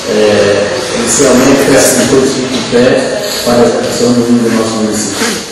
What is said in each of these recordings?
Inicialmente, peço que todos fiquem de pé para a execução do hino do nosso município.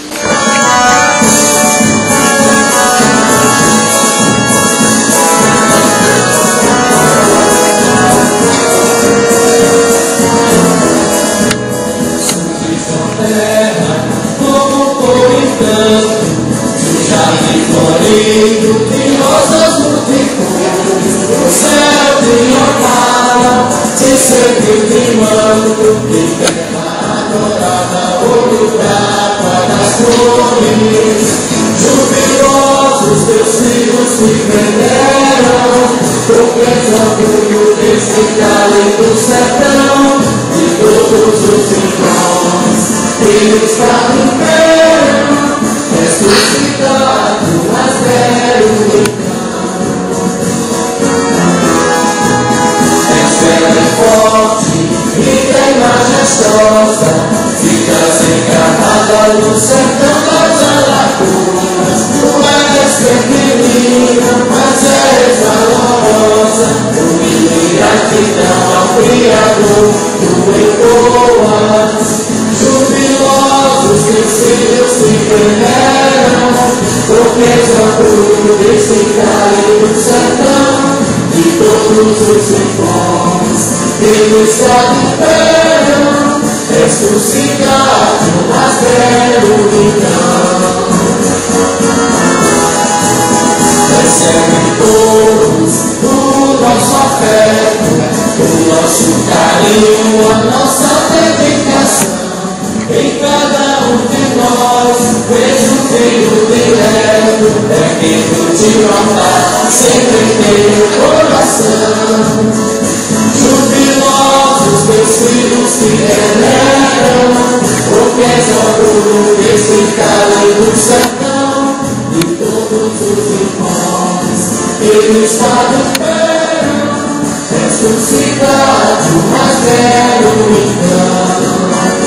De rosas multicores, o céu de orvalho, te serviu de manto, de terra adorada, ouro prata das cores. Jubilosos teus filhos se venderam, professando desse cálido sertão, de todos os irmãos, eles para o império, ressuscitado, mas velho então. Essa é forte, rica e majestosa, fica encarnada no sertão das alagoas. Tu és feminina, mas és valorosa, humilha a gratidão ao Criador, tu entoas. Jubilosos teus filhos se veneram, professando desse cálido sertão, de todos os irmãos, eles sabiam, ressuscitado, mas velho então. Recebe todos o nosso afeto, o nosso carinho, a nossa dedicação. Em cada um de nós vejo um filho direto, perdido de matar, sempre tem o coração. Jubilosos teus filhos se veneram, professando esse cálido sertão, de todos os irmãos, ele está de pé, ressuscitado, mas velho então.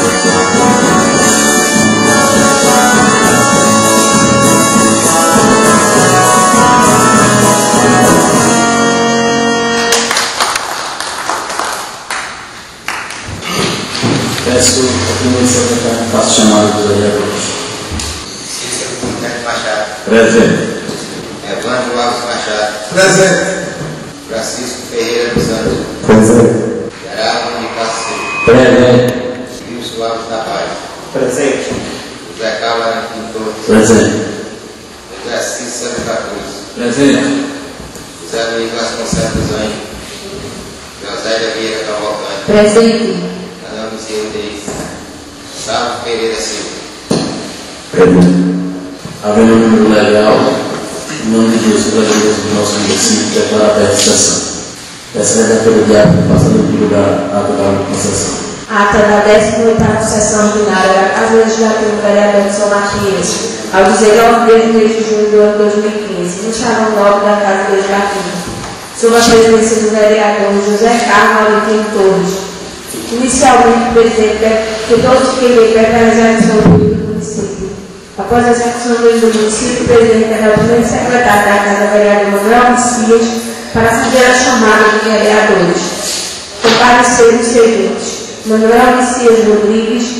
Peço ao primeiro secretário que faça chamada dos vereadores. Cícero Monteiro Machado. Presente. Evandro Alves Machado. Presente. Francisco Ferreira dos Santos. Presente. Geraldo de Cacete. Presente. Wilson Alves Tavares. Presente. José Carlos Aranquim Torres. Presente. José Cícero da Cruz. Presente. José Luiz Vasconcelos Anjo. Josélia Vieira Cavalcante. Presente. Ana Luzia Rodrigues. Salvo Pereira Silva. Presente. Havendo um número legal, em nome de Deus, vereadores do nosso município, declaro aberta a sessão. Peço a vereadora de ato, passando em lugar a tocar a sessão. Ata da 18ª sessão ordinária da Casa Legislativa do Vereador de São Matias, ao 19 de junho do ano 2015, no Salão Nobre da Casa Legislativa, sob a presidência do vereador José Carlos Aranquim Torres. Inicialmente, o presidente quer que todos fiquem para a execução do município. Após a execução do município, o presidente é o primeiro secretário da Casa Vereador Manuel Messias para fazer a chamada de vereadores. Compareceram os seguintes: Manuel Messias Rodrigues,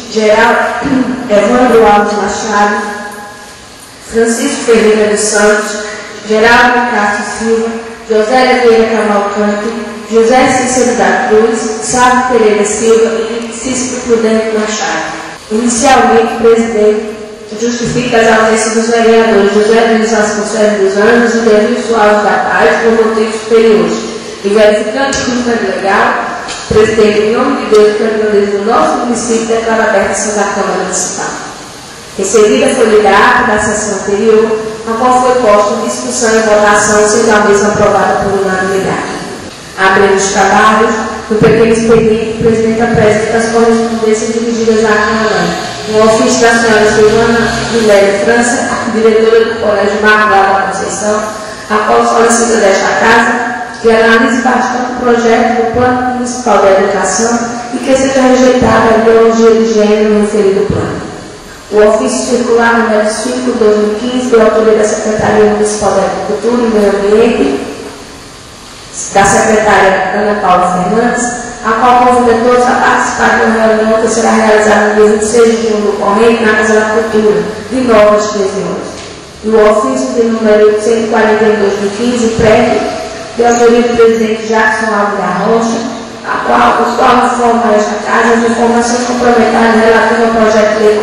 Evandro Alves Machado, Francisco Ferreira dos Santos, Geraldo Castro Silva, José Vieira Cavalcante, José Cícero da Cruz, Sávio Pereira Silva e Cícero Prudente Machado. Inicialmente, o presidente justifica as ausências dos vereadores José Luiz Vasconcelos dos Anjos e Denilson Alves da Paz por motivos superiores. E verificando que não é legal, o presidente, em nome de Deus, que do nosso município, declara aberta a sessão da Câmara Municipal. Em seguida, foi lida a ata da sessão anterior, a qual foi posta em discussão e votação, sendo a mesma aprovada por unanimidade. Abrindo os trabalhos, no pequeno expediente, o presidente apresenta as correspondências dirigidas à Câmara. No ofício da senhora Silvana Guilherme França, diretora do Colégio Margal da Conceição, a qual solicita desta casa que analise bastante o projeto do Plano Municipal de Educação e que seja rejeitada a ideologia de gênero no referido plano. O ofício circular número 5/2015, de autoria da Secretaria Municipal da Agricultura e Meio Ambiente, da secretária Ana Paula Fernandes, a qual convida todos a participar de uma reunião que será realizada no dia 26 de junho do corrente na Casa da Cultura, de 9 às 13 horas. E o ofício de número 140/2015, prévio, de autoria do presidente Jackson Alves da Rocha, o qual informa a esta Casa as informações complementares relativas ao projeto de lei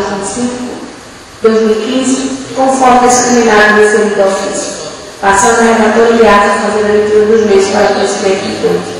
4/2015, conforme discriminado no referido ofício. Passando a relatora de ata a fazer a leitura dos meios para o conhecimento de todos.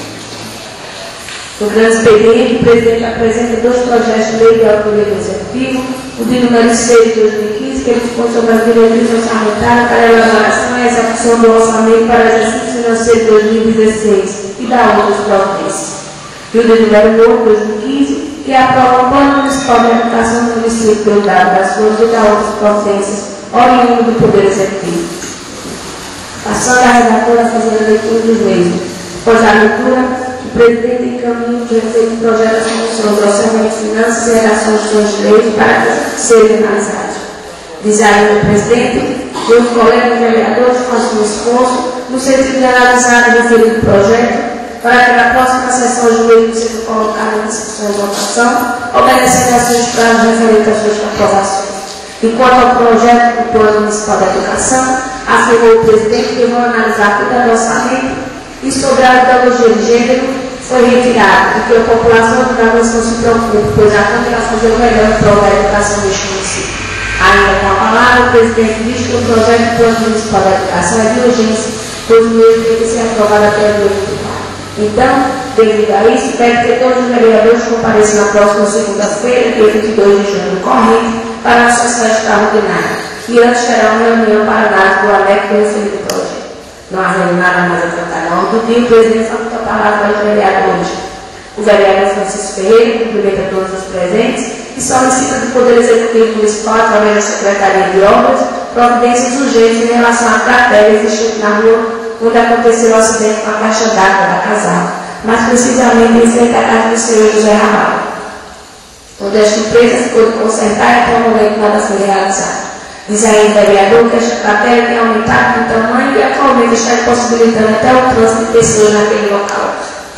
No grande expediente, o presidente apresenta 2 projetos de lei de autoria do Executivo, o de número 6 de 2015, que dispõe sobre as diretrizes orçamentárias para a elaboração e execução do orçamento para o exercício financeiro de 2016 e da outras providências. E o de número 8 de 2015, que aprova o Plano Municipal de Educação do município de Eldorado das Flores e da outras providências, oriundo do Poder Executivo. Passando a relatora a fazer a leitura dos mesmos. Após a leitura, o presidente encaminha o referido projeto da Comissão do Orçamento, Finanças e Relações de Leis para que sejam analisados. Diz ainda o presidente que os colegas vereadores façam um esforço no sentido de analisar o referido projeto para que na próxima sessão de lei seja colocada em discussão e votação, obedecendo a seus prazos referentes às suas aprovações. Enquanto ao projeto do Plano Municipal de Educação, afirmou o presidente que vão analisar todo o orçamento e sobre a ideologia de gênero foi retirado, e que a população do Brasil não se preocupe, pois a Câmara vai fazer o melhor em prol da educação deste município. Ainda com a palavra, o presidente diz que o projeto do Plano Municipal de Educação é de urgência, pois o mesmo tem que ser aprovado até o 2024. Então, devido a isso, pede que todos os vereadores compareçam na próxima segunda-feira, dia 22 de junho corrente, para a sessão extraordinária. E antes terá uma reunião para análise do anexo do referido projeto. Não havendo nada mais a tratar ao longo do dia, o presidente faculta a palavra aos vereadores. O vereador Francisco Ferreira cumprimenta todos os presentes e solicita do Poder Executivo Municipal, através da Secretaria de Obras, providências urgentes em relação à cratera existente na rua onde aconteceu o acidente com a caixa d'água da Casal, mais precisamente em frente à casa do senhor José Ramal, onde esta empresa ficou de consertar e até o momento nada foi realizado. Diz ainda o vereador que esta cratera tem aumentado em tamanho e atualmente está impossibilitando até o trânsito de pessoas naquele local.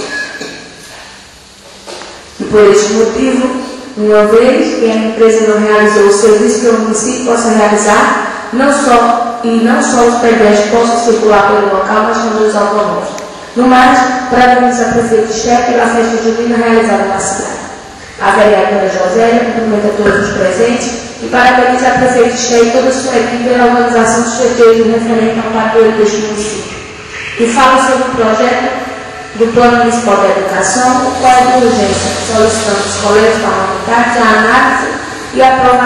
E por este motivo, uma vez que a empresa não realizou o serviço que o município possa realizar, não só os pedestres possam circular pelo local, mas também os automóveis. No mais, parabeniza a prefeita Esther pela festa junina realizada na cidade. A vereadora Josélia cumprimenta todos os presentes e parabeniza a prefeita Esther e toda a sua equipe pela organização dos festejos referente ao padroeiro deste município. E fala sobre o projeto do Plano Municipal de Educação, o qual é de urgência, solicitando os colegas parlamentares a análise e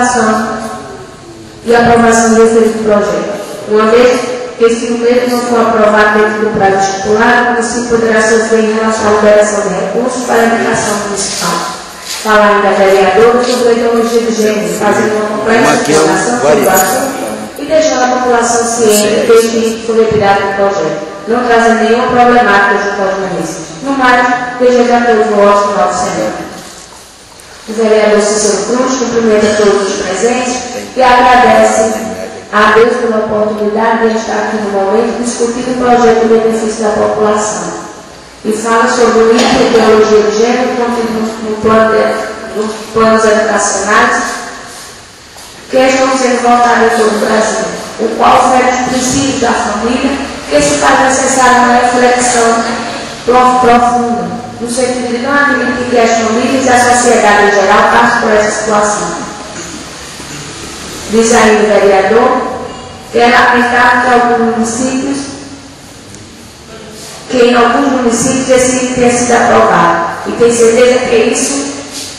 aprovação do referido projeto. Uma vez que se o mesmo não for aprovado dentro do prazo estipulado, o município poderá sofrer em relação à liberação de recursos para a educação municipal. Fala ainda a vereadora sobre a ideologia de gênero, fazendo uma completa explicação sobre o assunto e deixando a população ciente desde que foi retirado do projeto, não trazendo nenhuma problemática junto aos municípios. No mais, desejo a todos um ótimo final de semana. O vereador Cícero Cruz cumprimenta todos os presentes e agradece a Deus pela oportunidade de estar aqui no momento discutindo o projeto de benefício da população. E fala sobre o índice de ideologia de gênero contido nos planos educacionais que estão sendo votados em todo o Brasil, o qual oferece os princípios da família, que se faz necessária uma reflexão profunda, no sentido de não admitir que as famílias e a sociedade em geral passem por essa situação. Diz aí o vereador que é lamentável que em alguns municípios esse item tenha sido aprovado e tem certeza que isso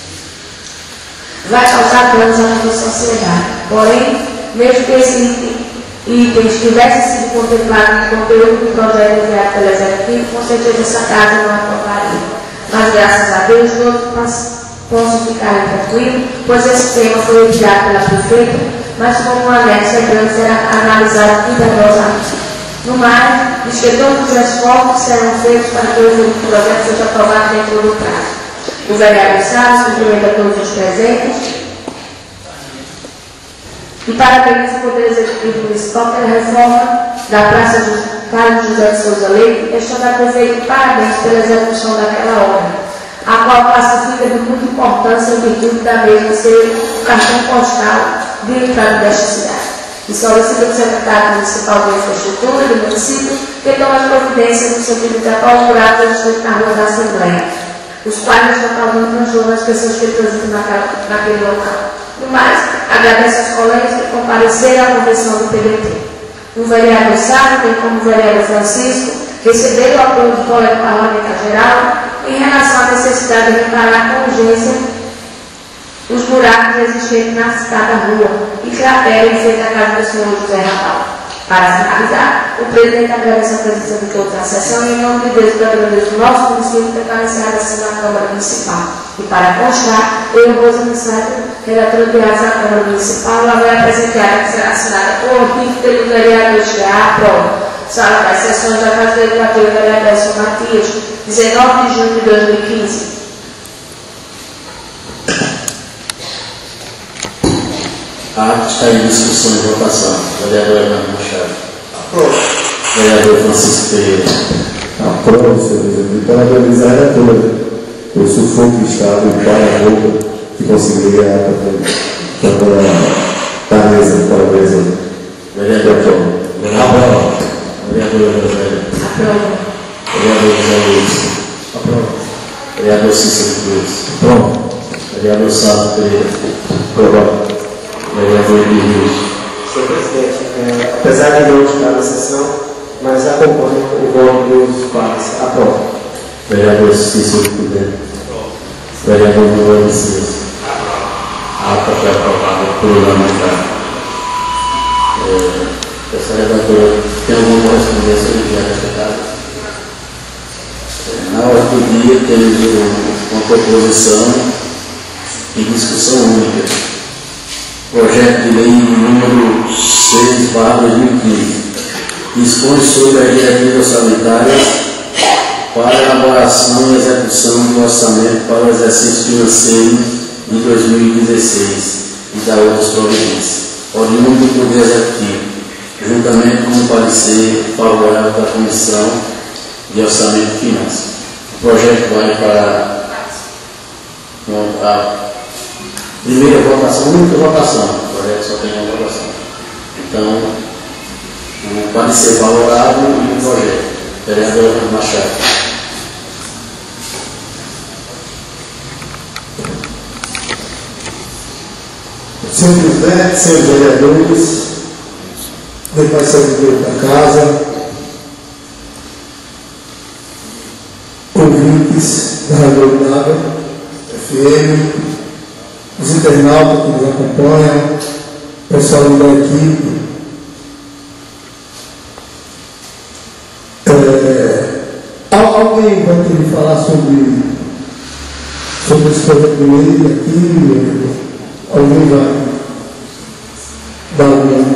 vai causar danos à nossa sociedade. Porém, mesmo que esse item tivesse sido contemplado no conteúdo do projeto enviado pelo Executivo, com certeza essa casa não aprovaria. Mas graças a Deus todos possam ficar tranquilos, pois esse tema foi retirado pela prefeita, mas como um anexo é grande, será analisado cuidadosamente. No mais, diz que todos os esforços serão feitos para que o projeto seja aprovado dentro do prazo. O vereador Salles cumprimenta todos os presentes e parabeniza o Poder Executivo Municipal pela reforma da Praça Carlos José de Souza Leite, deixando a prefeita parabéns pela execução daquela obra. teve muita importância em virtude da mesma ser o cartão postal de entrada desta cidade. E solicita o secretário municipal de infraestrutura do município que tome as providências no sentido de apoiar os buracos existentes na rua da Assembleia, os quais estão causando transtorno às pessoas que transitam naquele local. No mais, agradeço aos colegas que compareceram à convenção do PDT. O vereador Sávio, bem como o vereador Francisco, receberam o apoio do colega parlamentar geral em relação à necessidade de reparar com urgência os buracos existentes na citada rua e cratera em frente à casa do senhor José Raval. Para finalizar, o presidente agradece a presença de todos na sessão e, em nome de Deus, agradeço o nosso município por estar assim na Câmara Municipal. E para constar, eu, Rosa Mensagem, relatora de atos da Câmara Municipal, ela vai apresentar que será assinada por ofício pelo vereador Estear, aprova. Sala das sessões da Casa Legislativa, vereador São Matias, 19 de junho de 2015. A arte está em discussão e votação. Vereador Hernando Machado. Aprova. Vereador Francisco Pereira. Aprova, senhor presidente. Parabenizar a relatora pelo sufoco estado e para a roupa que conseguiria a da mesa. Parabéns. Vereador Tom. Aprova. Vereador José. Aprova. Vereador José Luiz. Aprova. Vereador Cícero Cruz. Aprova. Vereador Sávio Pereira. Aprova. Vereador Rios. Senhor presidente, apesar de não estar na sessão, mas acompanho o voto dos pares. Aprova. Vereador Cícero Cruz. Vereador Manuel Messias. A ata foi aprovada por unanimidade. Essa relatora tem alguma correspondência enviada nesta casa? Na hora do dia temos uma proposição de discussão única. Projeto de lei número 6/2015, dispõe sobre as diretivas orçamentárias para a elaboração e execução do orçamento para o exercício financeiro de 2016 e da outras providências, oriundo do Poder Executivo, juntamente com o parecer favorável da Comissão de Orçamento e Finanças. O projeto vai para a primeira votação, única votação. O projeto só tem uma votação. Então, o parecer favorável e o projeto. Vereador Machado. Senhor presidente, senhores vereadores, demais servidores da casa, ouvintes da Rádio Nágua, FM, os internautas que nos acompanham, pessoal da equipe. Alguém vai querer falar sobre esse projeto de lei aqui? Alguém vai dar uma...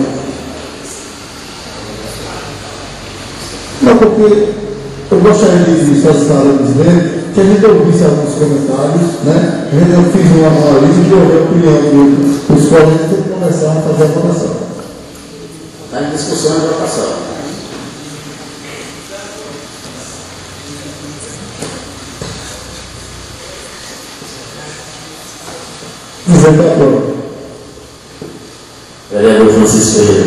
Não, porque eu gostaria de solicitar ao presidente que a gente ouvisse alguns comentários, né? Eu fiz uma análise e ouvi a opinião dos colegas e começar a fazer a votação. Está em discussão e votação. Vereador Francisco Pereira.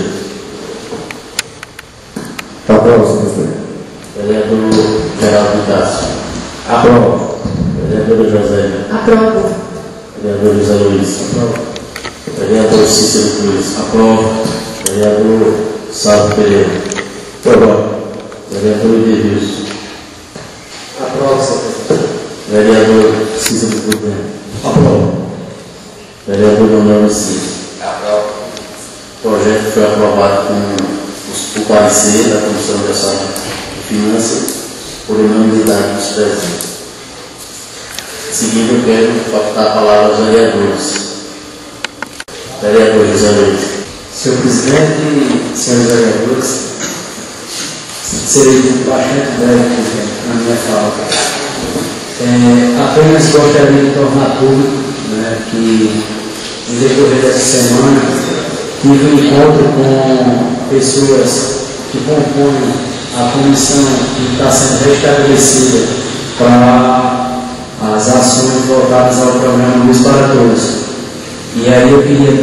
Aprova, senhor presidente. Vereador Geraldo Cássio. Aprova. Vereador José. Aprova. Vereador José Luiz. Aprova. Vereador Cícero Cruz. Aprova. Vereador Sávio Pereira. Aprova. Vereador Rios. Aprova, senhor presidente. Vereador Cícero Cruz. Aprova. Vereador Manuel Messias. Aprova. O projeto foi aprovado com o parecer da Comissão de Orçamento e Finanças por unanimidade dos presentes. Em seguida, eu quero facultar a palavra aos vereadores. Vereador José Luiz. Senhor presidente, senhores vereadores, serei bastante breve na minha fala. Apenas gostaria de tornar público, né, que no decorrer dessa semana tive um encontro com pessoas que compõem a comissão que está sendo restabelecida para as ações voltadas ao programa Luz para Todos. E aí eu queria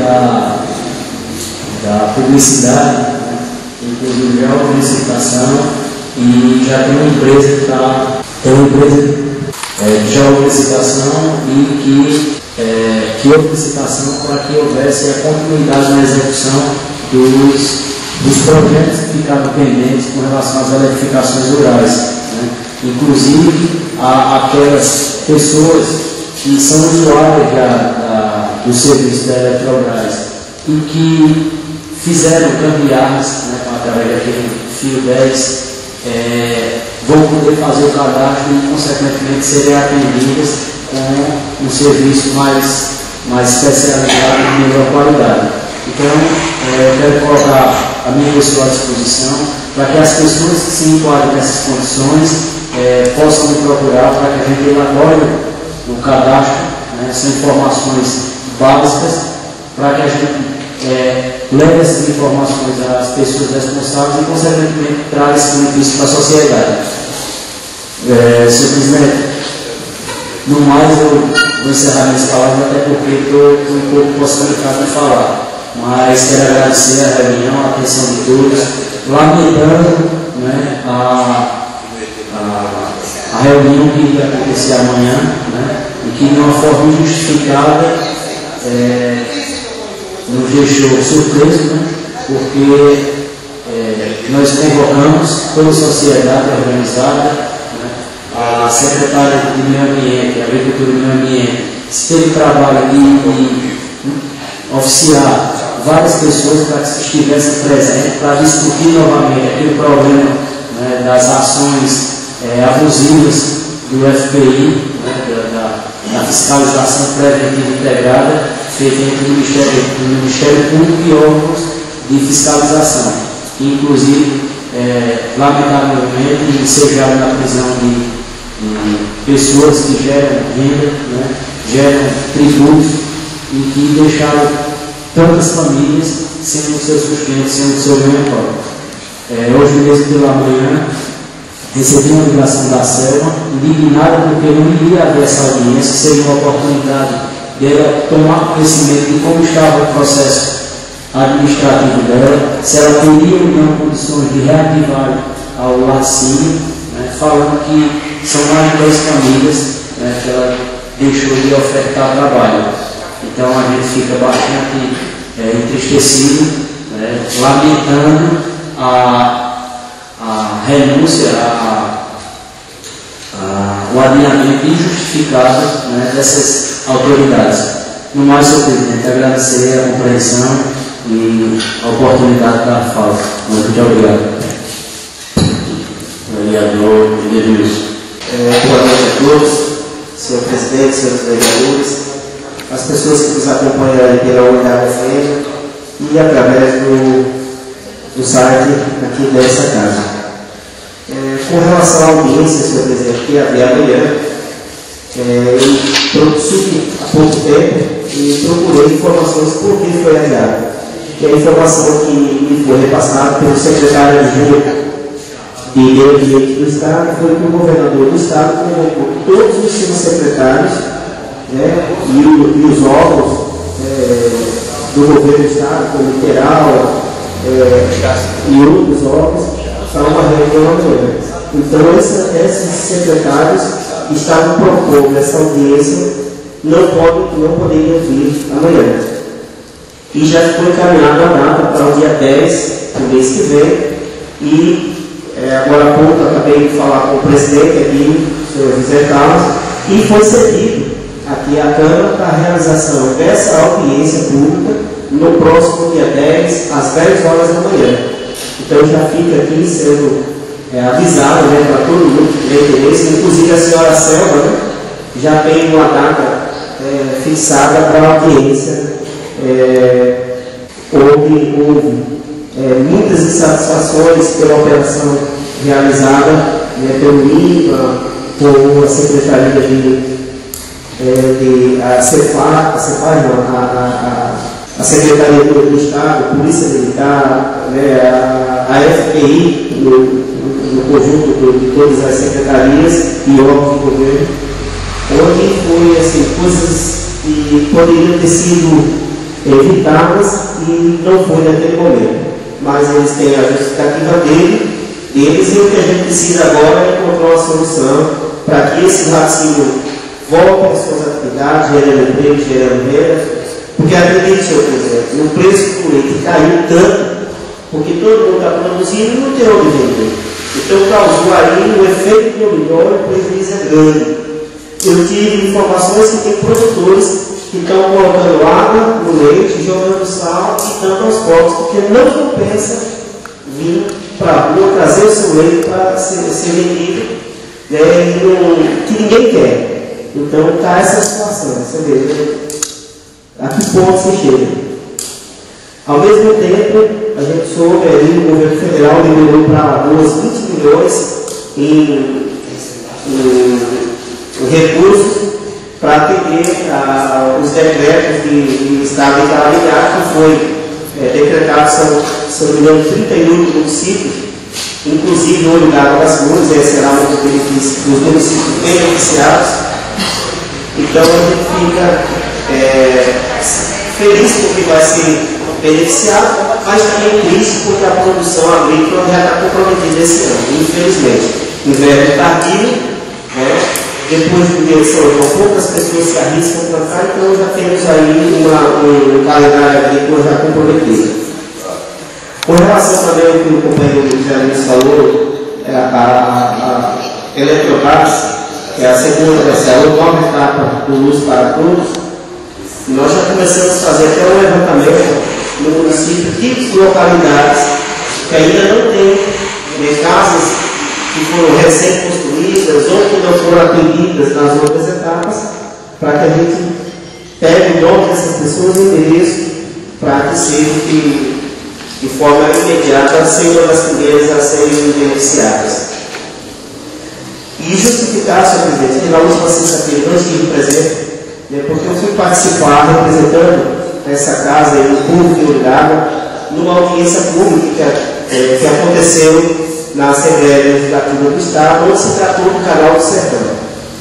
dar publicidade, né? Inclusive já houve licitação e já tem uma empresa que está. Tem uma empresa que já houve licitação e que houve licitação para que houvesse a continuidade na execução dos projetos que ficaram pendentes com relação às eletrificações rurais, né? Inclusive aquelas pessoas que são usuárias do serviço da Eletrobras e que fizeram gambiarras, né, através daquele fio 10, vão poder fazer o cadastro e, consequentemente, serem atendidas com um serviço mais especializado e de melhor qualidade. Então, eu quero colocar a minha pessoa à disposição para que as pessoas que se enquadrem nessas condições possam me procurar para que a gente elabore o cadastro, né? São informações básicas para que a gente leve essas informações às pessoas responsáveis e, consequentemente, traga esse benefício para a sociedade. Senhor presidente, no mais eu vou encerrar minhas palavras, até porque estou um pouco possibilitado de falar. Mas quero agradecer a reunião, a atenção de todos, lamentando, né, a reunião que ia acontecer amanhã, né, e que de uma forma injustificada nos deixou surpresos, né, porque nós convocamos toda a sociedade organizada, né, a secretária de Meio Ambiente, Agricultura e Meio Ambiente, se teve trabalho de oficiar várias pessoas para que estivessem presentes, para discutir novamente aquele problema, né, das ações abusivas do FPI, né, da fiscalização preventiva integrada, feita entre o Ministério Público e órgãos de fiscalização, que inclusive, lamentavelmente, ensejaram na prisão de pessoas que geram renda, né, geram tributos e que deixaram tantas famílias sem o seu sustento, sem o seu ganho próprio. Hoje mesmo pela manhã recebi uma ligação da Selma, indignada porque não iria haver essa audiência, seria uma oportunidade dela tomar conhecimento de como estava o processo administrativo dela, se ela teria ou não condições de reativar ao laticínio, né, falando que são mais de 10 famílias, né, que ela deixou de ofertar trabalho. Então a gente fica bastante entristecido, né, lamentando a renúncia, o alinhamento injustificado, né, dessas autoridades. No mais, senhor presidente, agradecer a compreensão e a oportunidade da fala. Muito obrigado. Vereador Edilson. Boa noite a todos, senhor presidente, senhores vereadores, as pessoas que nos acompanham aí pela Olhar FM e através do site aqui dessa casa. Com relação à audiência, senhor presidente, que havia amanhã, eu soube há pouco tempo e procurei informações por que foi adiado. Que a informação que me foi repassada pelo secretário de Meio Ambiente do Estado foi que o governador do Estado convocou todos os seus secretários, né, e os órgãos do governo do Estado, como Literal e outros órgãos, para uma reunião amanhã. Então, esses secretários estavam propondo essa audiência, não poderiam vir amanhã. E já foi encaminhada a data para o dia 10 do mês que vem. E agora há pouco acabei de falar com o presidente aqui, o senhor José Carlos, e foi cedido aqui à Câmara para a realização dessa audiência pública no próximo dia 10, às 10 horas da manhã. Então já fica aqui sendo avisado, né, para todo mundo que tem interesse, inclusive a senhora Selma, né, já tem uma data fixada para a audiência. Houve muitas insatisfações pela operação realizada, né, pelo INPA, por a Secretaria a Secretaria do Estado, Polícia Militar, né, a FPI, no conjunto de todas as secretarias e órgãos do governo. onde foi assim, coisas que poderiam ter sido evitadas e não foi naquele momento. Mas eles têm a justificativa deles e o que a gente precisa agora é encontrar uma solução para que esse raciocínio volte às suas atividades, gerando emprego, gerando renda, porque acredite, senhor presidente, o preço do leite caiu tanto, porque todo mundo está produzindo e não tem onde vender. Então causou aí um efeito dominó e o prejuízo é grande. Eu tive informações que tem produtores que estão colocando água no leite, jogando sal e dando aos pobres, porque não compensa vir para a rua trazer o seu leite para ser vendido, né, que ninguém quer. Então está essa situação, você vê a que ponto se chega. Ao mesmo tempo, a gente soube aí, o governo federal liberou para Alagoas 20 milhões em recursos para atender os decretos de estado de calamidade que foi decretado, se não me engano, 31 municípios, inclusive o Olho d'Água das Flores, esse será um dos municípios beneficiados. Então a gente fica feliz porque vai ser beneficiado, mas também triste porque a produção agrícola já está comprometida esse ano, infelizmente. Inverno tardio, né? Depois do dia de São João, poucas pessoas se arriscam a plantar, então já temos aí um calendário agrícola já comprometido. Com relação também ao que o companheiro Janice falou, a Eletrobras, que é a segunda, essa é a nova etapa do Luz para Todos, nós já começamos a fazer até um levantamento no município de localidades que ainda não tem casas que foram recém-construídas ou que não foram atendidas nas outras etapas, para que a gente pegue o nome dessas pessoas e endereço para que seja de forma imediata ser uma das primeiras a serem beneficiadas. E justificar, senhor presidente, que na última sexta-feira não estive presente, né, porque eu fui participar representando essa casa e o povo de Olho d'Água numa audiência pública que aconteceu na Assembleia Legislativa do Estado, onde se tratou do Canal do Sertão.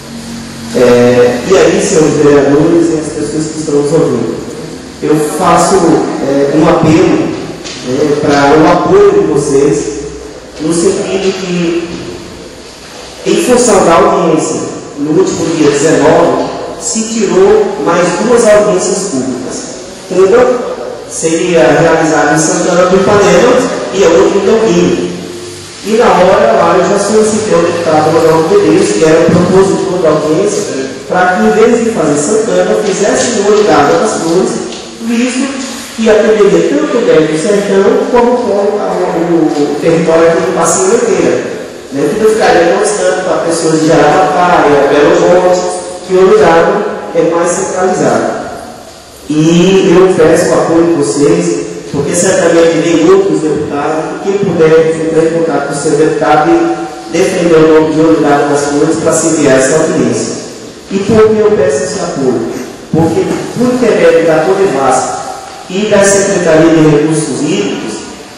E aí, senhores vereadores e as pessoas que estão nos ouvindo, eu faço um apelo para o apoio de vocês, no sentido que, em função da audiência, no último dia 19, se tirou mais 2 audiências públicas. Uma seria realizada em Santana do Ipanema e a outra em Belmiro. E na hora lá eu já solicitei ao deputado Manuel Medeiros, que era o propositor da audiência, para que em vez de fazer Santana, fizesse no Olho d'Água das Flores, visto que atenderia tanto o Débito Sertão como o território aqui do Passinho inteiro. Que não ficaria tão distante para pessoas de Araraquara, Belo Monte, que o Olho d'Água é mais centralizado. E eu peço o apoio de vocês, porque certamente tem outros deputados, e quem puder entrar em contato com o seu deputado e defender o nome de Olho d'Água das Flores para se enviar essa audiência. E por que eu peço esse apoio? Porque, por intermédio da Codevasf e da Secretaria de Recursos Hídricos,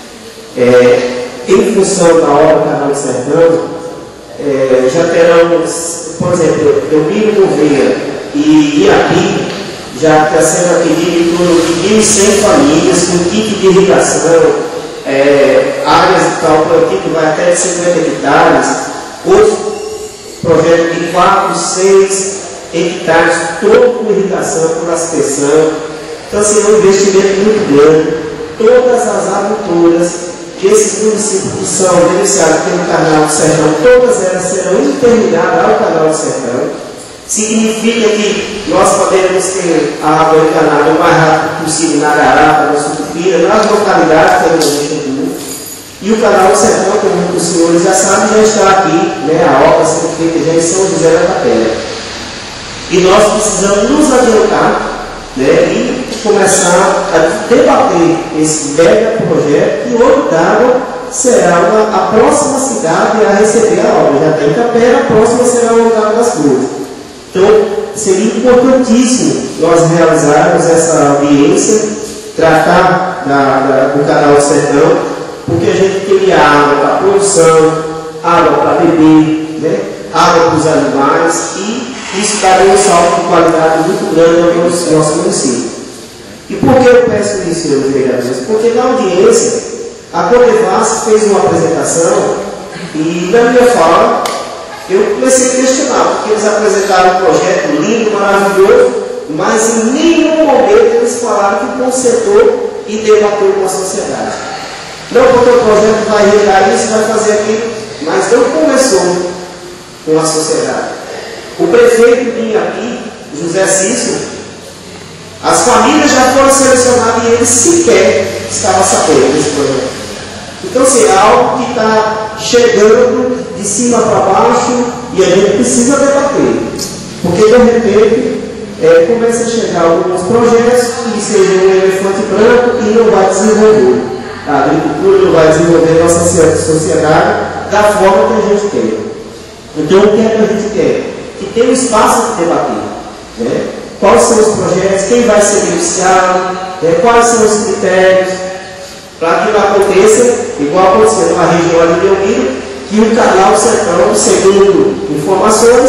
em função da obra do Canal do Sertão, já terão, por exemplo, Belmiro Gouveia e Iapi, já está sendo atendido em torno de 1.100 famílias com kit de irrigação, áreas de cálculo que vai até de 50 hectares, outros projetos de 4, 6 hectares, todo com irrigação, com aspersão. Então, assim, é um investimento muito grande. Todas as agriculturas desses municípios que são beneficiados pelo Canal do Sertão, todas elas serão interligadas ao Canal do Sertão. Significa que nós podemos ter a água encanada o mais rápido possível na garapa, na Sucupira, nas localidades que a gente. E o Canal do Sertão, como os senhores já sabem, já está aqui, a obra sendo feita já em São José da Capela. E nós precisamos nos adiantar e começar a debater esse mega projeto, e Olho d'Água será a próxima cidade a receber a obra. Já tem Capela, a próxima será o Olho d'Água das Flores. Então, seria importantíssimo nós realizarmos essa audiência, tratar do Canal do Sertão, porque a gente teria água para produção, água para beber, água para os animais e Isso daria um salto de qualidade muito grande ao nosso município. E por que eu peço isso, senhores vereadores? Porque na audiência, a Codevasf fez uma apresentação e, na minha fala, eu comecei a questionar, porque eles apresentaram um projeto lindo, maravilhoso, mas em nenhum momento eles falaram que o consertou e debateu com a sociedade. Não porque o projeto vai regar isso, vai fazer aquilo, mas não começou com a sociedade. O prefeito vinha aqui, José Cícero, as famílias já foram selecionadas e ele sequer estava sabendo desse projeto. Então, assim, é algo que está chegando de cima para baixo e a gente precisa debater. Porque, de repente, começa a chegar alguns projetos que sejam um elefante branco e não vai desenvolver. A agricultura não vai desenvolver a nossa sociedade da forma que a gente quer. Então, o que é que a gente quer? Que tenha um espaço de debater. Né? Quais são os projetos, quem vai ser beneficiado, quais são os critérios, para que não aconteça, igual aconteceu na região ali de Belmiro, que o canal Sertão, segundo informações,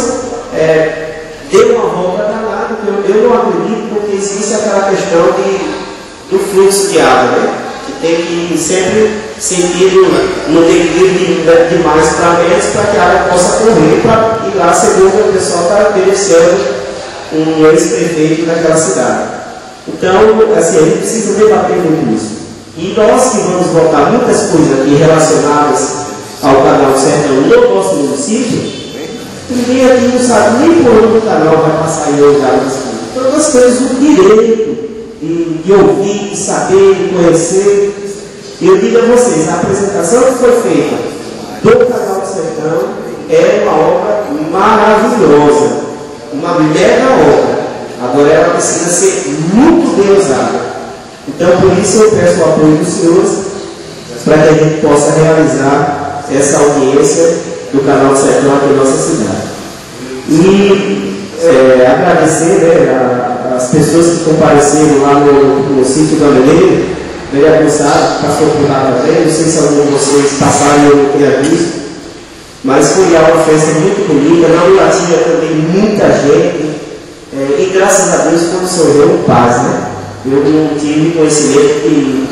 deu uma volta danada, que eu não acredito, porque existe aquela questão do fluxo de água, né? Que tem que sempre sentido no declive de mais para menos, para que a água possa correr, para ir lá, segundo o pessoal está beneficiando um ex-prefeito daquela cidade. Então, assim, a gente precisa debater muito isso. E nós que vamos votar muitas coisas aqui relacionadas ao canal Sertão no nosso município, ninguém aqui não sabe nem por onde o canal vai passar em lugar das coisas. Então nós temos o direito de ouvir, de saber, de conhecer. E eu digo a vocês, a apresentação que foi feita do canal Sertão é uma obra maravilhosa, uma mega obra. Agora ela precisa ser muito bem usada. Então, por isso eu peço o apoio dos senhores para que a gente possa realizar essa audiência do canal Sertão aqui em nossa cidade. E agradecer, né, as pessoas que compareceram lá no sítio da Meleira. O vereador Sá passou por lá também, não sei se algum de vocês passaram e eu não tenha visto, mas foi uma festa muito bonita, na Mulatinha também muita gente, e graças a Deus quando sorriu paz, né? Eu não tive conhecimento de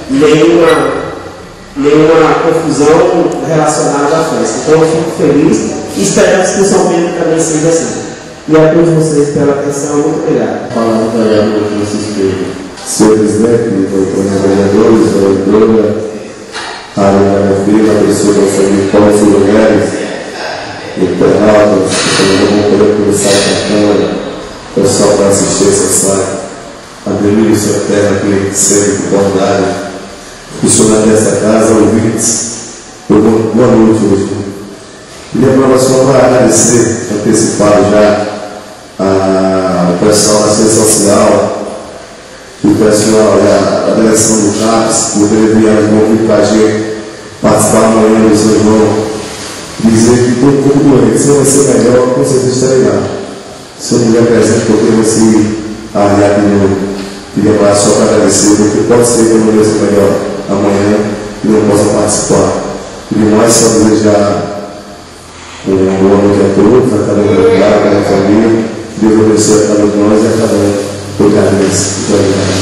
nenhuma confusão relacionada à festa. Então eu fico feliz e esperamos que o São Pedro também seja assim. E a todos vocês pela atenção, muito obrigado. Fala do vereador Francisco Pedro. Senhor presidente, doutores vereadores, vereadora, Ariana Filha, a pessoa da família Paulo Lugares, internautas, que vão poder começar a Câmara, pessoal da assistência SAC. Ademir, sua terra que sempre com bondade, funcionário dessa casa, ouvintes, boa noite hoje. Queria para nós só agradecer, antecipado já, ao pessoal da assistência social, o pessoal da direção do CAPES, por ter enviado convite para a gente participar amanhã do São João, dizer que todo mundo doente, se vai ser melhor, com certeza estarei lá. Se eu não estiver presente, porque vai se arriar de novo. Queria falar só para agradecer, porque pode ser que eu não seja melhor amanhã e não possa participar. Queria mais só desejar uma boa noite a todos, a cada um da casa, a cada família. Deus abençoe a cada um de nós e a cada um por cada vez. Muito obrigado.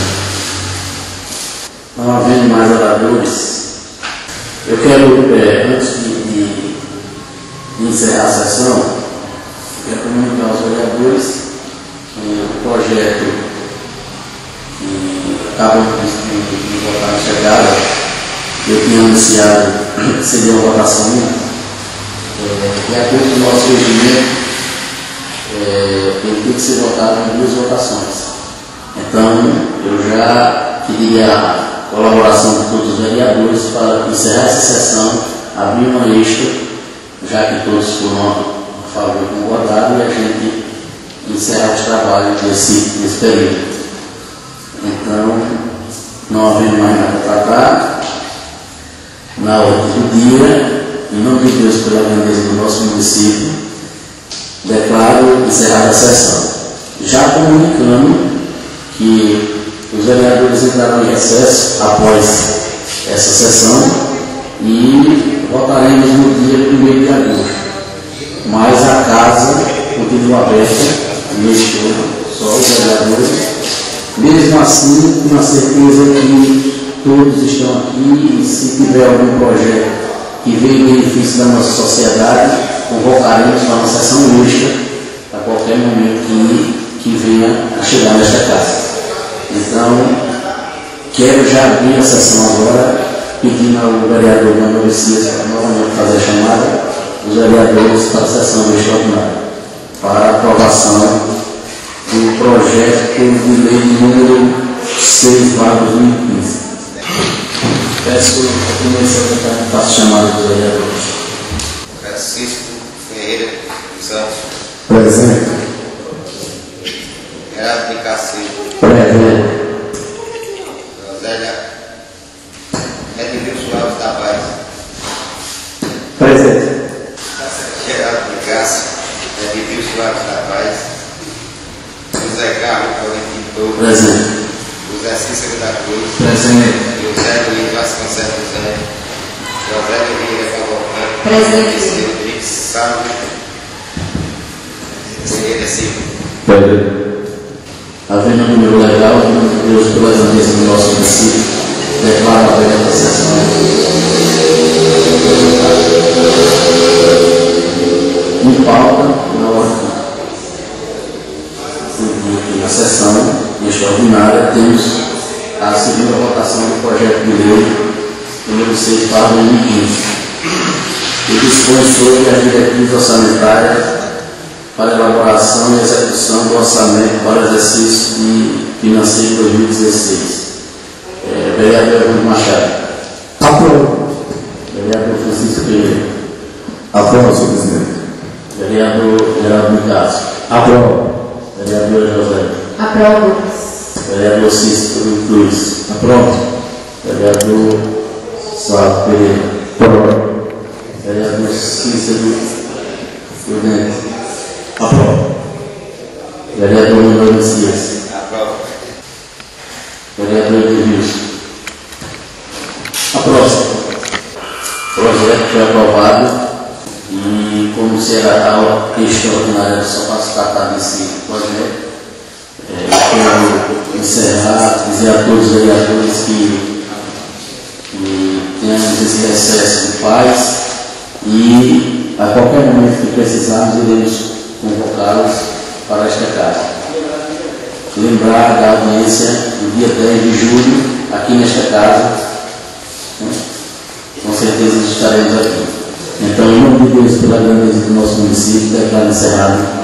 Não havendo mais oradores, eu quero, antes de encerrar a sessão, eu quero comunicar aos vereadores um projeto que acabam de votar na chegada. Eu tinha anunciado que seria uma votação única. De acordo com o nosso regimento, ele tem que ser votado em 2 votações. Então, eu já queria a colaboração de todos os vereadores para encerrar essa sessão, abrir uma extra, já que todos foram a favor e concordado, e a gente encerrar os trabalhos nesse período. Então, não havendo mais nada para tratar, na ordem do dia, em nome de Deus, pela grandeza do nosso município, declaro encerrada a sessão. Já comunicando que os vereadores entrarão em recesso após essa sessão e votaremos no dia 1º de agosto. Mas a casa continua aberta, mês todo, só os vereadores. Mesmo assim, com a certeza que todos estão aqui e se tiver algum projeto que venha em benefício da nossa sociedade, convocaremos para uma sessão mista a qualquer momento que venha a chegar nesta casa. Então, quero já abrir a sessão agora, pedindo ao vereador Manuel Messias para novamente fazer a chamada dos vereadores para a sessão extraordinária, para a aprovação do projeto de lei número 6/2015. Peço ao primeiro secretário que faça a chamada dos vereadores. Francisco Ferreira dos Santos. Presente. Gerardo de Cacete. Presente. Rosélia Edmilson Alves da Paz. Presente. Gerardo de Cássio. Edmilson Alves da Paz. José Carlos Valentim Torres. Presente. José Cícero da Cruz. Presente. José Luiz Vasconcelos dos Anjos. José Vieira Cavalcante. Presente. Rodrigues Sábio. Ferreira Silva. Presente. Havendo um número legal, em nome de Deus, pelas amizades do nosso município, declaro aberta a sessão. Em pauta, na ordem na sessão extraordinária, temos a segunda votação do projeto de lei número 6/2015, que dispõe sobre as diretrizes orçamentárias para elaboração e execução do orçamento para o exercício financeiro de 2016. Vereador Rui Machado. Aprovo. Vereador Francisco Pereira. Aprovo, senhor presidente. Vereador Geraldo Nicasso. Aprovo. Vereador José. Aprovo. Vereador Cícero Luiz. Aprovo. Vereador Sávio Pereira. Aprovo. Vereador Cícero Prudente. Aprovo. Vereador Manuel Messias. Aprovo. Vereador Edilson. Aprovo. O projeto foi aprovado e, como será a aula extraordinária, só para se tratar desse projeto, quero encerrar, dizer a todos os vereadores que tenhamos esse recesso de paz e, a qualquer momento que precisarmos, iremos convocá-los para esta casa. Lembrar da audiência do dia 10 de julho, aqui nesta casa, né? Com certeza estaremos aqui. Então, em nome de Deus, pela grandeza do nosso município, declaro encerrado